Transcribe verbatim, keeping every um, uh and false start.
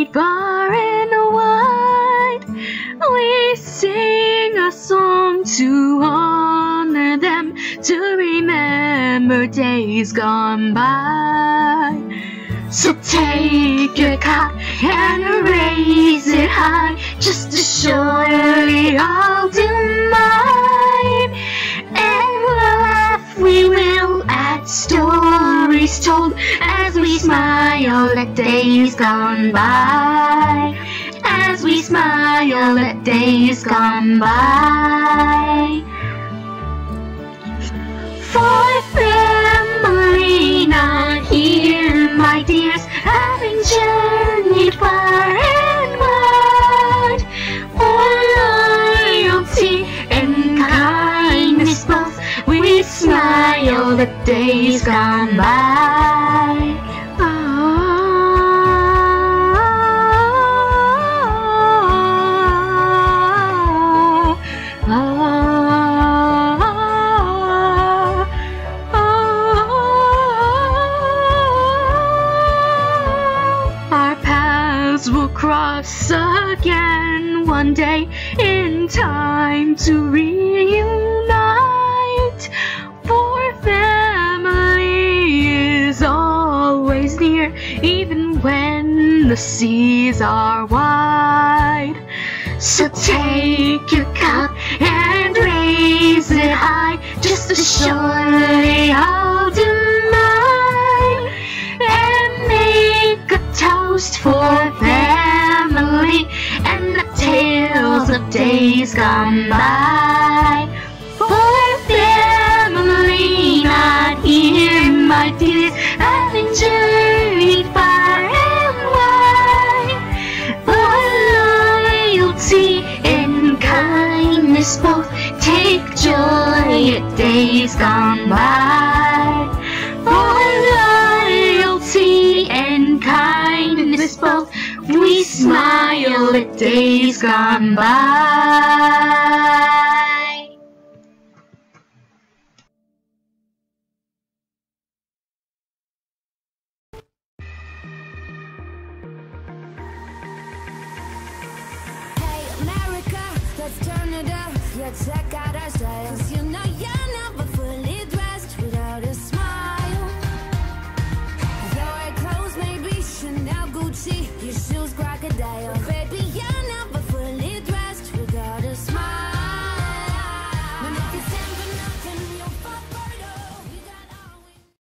far and wide. We sing a song to honor them, to remember days gone by. So take your cup and raise it high, just as surely I'll do mine. And laugh we will at stories told, as we smile at days gone by, as we smile at days gone by. For family not here, my dears, having journeyed far and wide. For loyalty and kindness both, we smile at days gone by. We'll cross again one day in time to reunite. For family is always near, even when the seas are wide. So take your cup and raise it high, just as surely I'll do mine, and make a toast for family and the tales of days gone by. For family not here, my dears, having journeyed far and wide. For loyalty and kindness both, take joy at days gone by. For loyalty and kindness both, we smile at days gone by. Hey America, let's turn it up. Yeah, check out our style. 'Cause you know you're never fully dressed without a smile. Your clothes may be Chanel, Gucci, your shoes.